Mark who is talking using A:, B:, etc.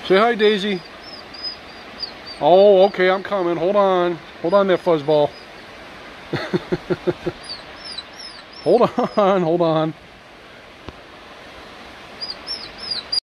A: Say hi, Daisy. Oh, okay, I'm coming. Hold on. Hold on there, fuzzball. Hold on, hold on.